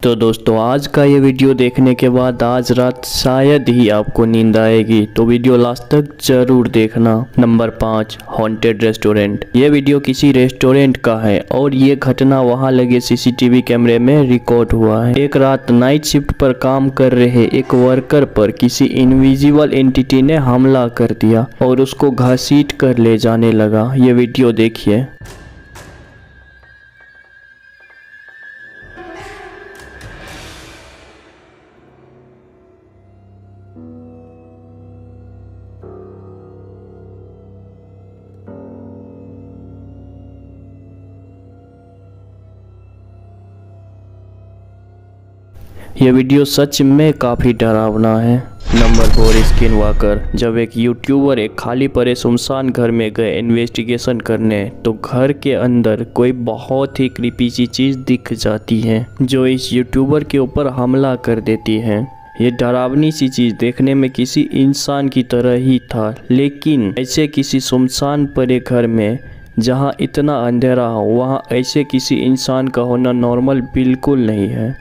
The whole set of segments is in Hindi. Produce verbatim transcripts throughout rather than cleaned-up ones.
तो दोस्तों आज का ये वीडियो देखने के बाद आज रात शायद ही आपको नींद आएगी, तो वीडियो लास्ट तक जरूर देखना। नंबर पाँच, हॉन्टेड रेस्टोरेंट। ये वीडियो किसी रेस्टोरेंट का है और ये घटना वहां लगे सीसीटीवी कैमरे में रिकॉर्ड हुआ है। एक रात नाइट शिफ्ट पर काम कर रहे एक वर्कर पर किसी इनविजिबल एंटिटी ने हमला कर दिया और उसको घसीट कर ले जाने लगा। ये वीडियो देखिए। ये वीडियो सच में काफ़ी डरावना है। Number four, skin walker. जब एक यूट्यूबर एक खाली पड़े सुनसान घर में गए इन्वेस्टिगेशन करने, तो घर के अंदर कोई बहुत ही क्रीपी सी चीज़ दिख जाती है जो इस यूट्यूबर के ऊपर हमला कर देती है। ये डरावनी सी चीज़ देखने में किसी इंसान की तरह ही था, लेकिन ऐसे किसी सुनसान पड़े घर में जहाँ इतना अंधेरा हो, वहाँ ऐसे किसी इंसान का होना नॉर्मल बिल्कुल नहीं है।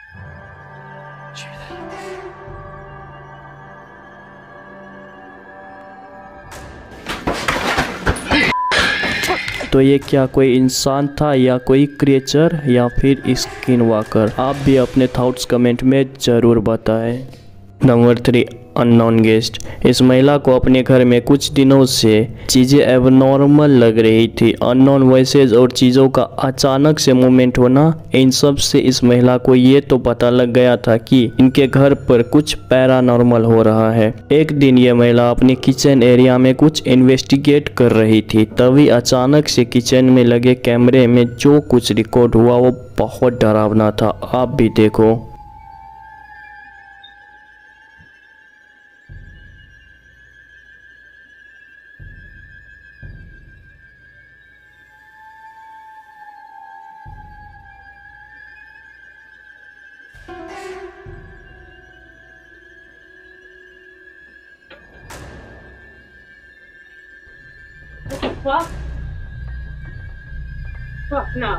तो ये क्या कोई इंसान था या कोई क्रिएचर या फिर स्किन वॉकर? आप भी अपने थॉट्स कमेंट में ज़रूर बताएं। Number three, unknown guest. इस महिला को अपने घर में कुछ दिनों से चीज़ें एबनॉर्मल लग रही थी। अननोन वॉइसेज और चीज़ों का अचानक से मूवमेंट होना, इन सब से इस महिला को ये तो पता लग गया था कि इनके घर पर कुछ पैरानॉर्मल हो रहा है। एक दिन ये महिला अपने किचन एरिया में कुछ इन्वेस्टिगेट कर रही थी, तभी अचानक से किचन में लगे कैमरे में जो कुछ रिकॉर्ड हुआ वो बहुत डरावना था। आप भी देखो। What? What now?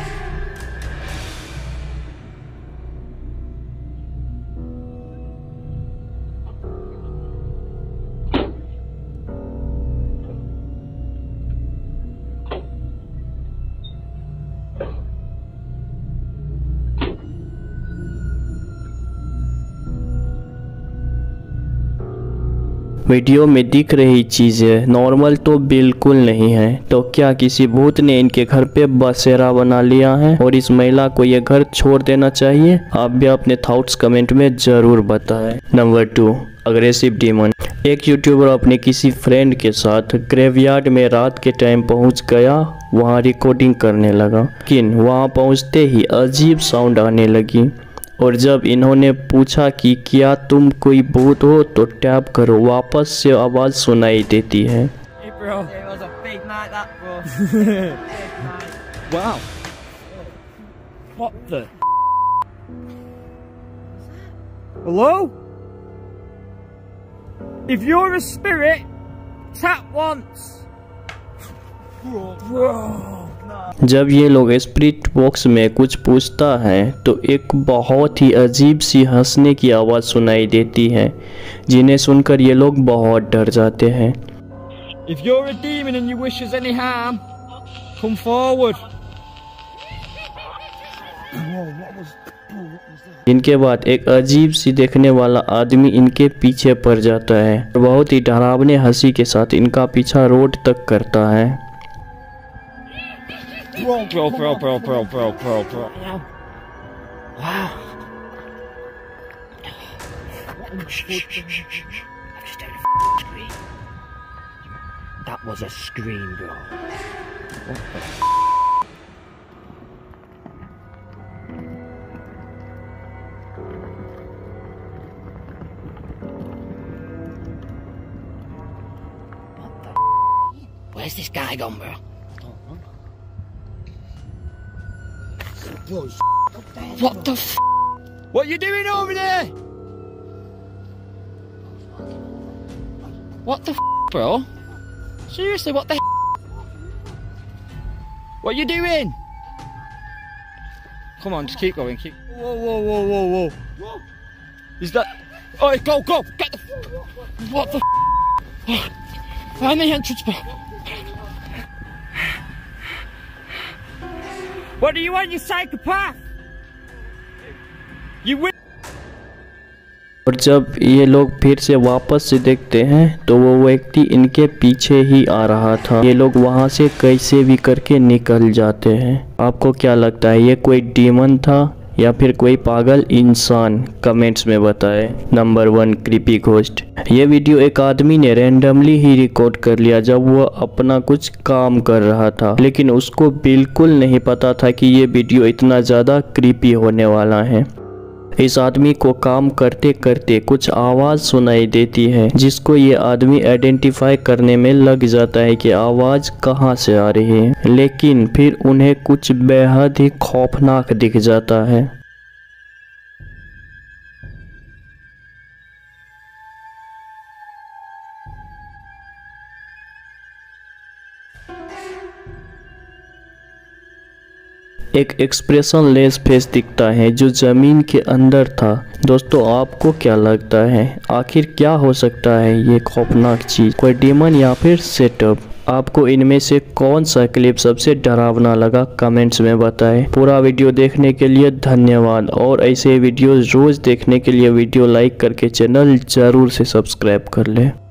वीडियो में दिख रही चीज़ें नॉर्मल तो बिल्कुल नहीं है। तो क्या किसी भूत ने इनके घर पे बसेरा बना लिया है और इस महिला को ये घर छोड़ देना चाहिए? आप भी अपने थॉट्स कमेंट में ज़रूर बताएं। Number two, aggressive demon. एक यूट्यूबर अपने किसी फ्रेंड के साथ ग्रेवयार्ड में रात के टाइम पहुंच गया, वहां रिकॉर्डिंग करने लगा। लेकिन वहां पहुंचते ही अजीब साउंड आने लगी और जब इन्होंने पूछा कि क्या तुम कोई भूत हो, तो टैप करो, वापस से आवाज़ सुनाई देती है। Hey bro. It was a big night that bro. Big night. Wow. What the? Hello? If you're a spirit, tap once. Bro. Bro. जब ये लोग स्पिरिट बॉक्स में कुछ पूछता है तो एक बहुत ही अजीब सी हंसने की आवाज़ सुनाई देती है, जिन्हें सुनकर ये लोग बहुत डर जाते हैं। If you're a demon and you wish us any harm, come forward. इनके बाद एक अजीब सी देखने वाला आदमी इनके पीछे पड़ जाता है, बहुत ही डरावने हंसी के साथ इनका पीछा रोड तक करता है। Bro, bro, bro, bro, bro, bro, bro, bro. Wow. That was a scream, bro. What the f? What the f? Where's this guy gone, bro? What the f? What are you doing over there? What the f, bro? Seriously, what the f? What are you doing? Come on, just keep going. Keep. Whoa, whoa, whoa, whoa, whoa. Is that? Oh, go, go. Get the. What the? Oh, find the entrance. What do you want, you psychopath? You win. और जब ये लोग फिर से वापस से देखते हैं तो वो व्यक्ति इनके पीछे ही आ रहा था। ये लोग वहां से कैसे भी करके निकल जाते हैं। आपको क्या लगता है, ये कोई डीमन था या फिर कोई पागल इंसान? कमेंट्स में बताएं। Number one, creepy ghost. ये वीडियो एक आदमी ने रैंडमली ही रिकॉर्ड कर लिया जब वो अपना कुछ काम कर रहा था, लेकिन उसको बिल्कुल नहीं पता था कि ये वीडियो इतना ज़्यादा क्रीपी होने वाला है। इस आदमी को काम करते करते कुछ आवाज़ सुनाई देती है, जिसको ये आदमी आइडेंटिफाई करने में लग जाता है कि आवाज़ कहाँ से आ रही है, लेकिन फिर उन्हें कुछ बेहद ही खौफनाक दिख जाता है। एक एक्सप्रेशन लेस फेस दिखता है जो जमीन के अंदर था। दोस्तों, आपको क्या लगता है, आखिर क्या हो सकता है ये खौफनाक चीज? कोई डीमन या फिर सेटअप? आपको इनमें से कौन सा क्लिप सबसे डरावना लगा? कमेंट्स में बताएं। पूरा वीडियो देखने के लिए धन्यवाद, और ऐसे वीडियोस रोज देखने के लिए वीडियो लाइक करके चैनल जरूर से सब्सक्राइब कर लें।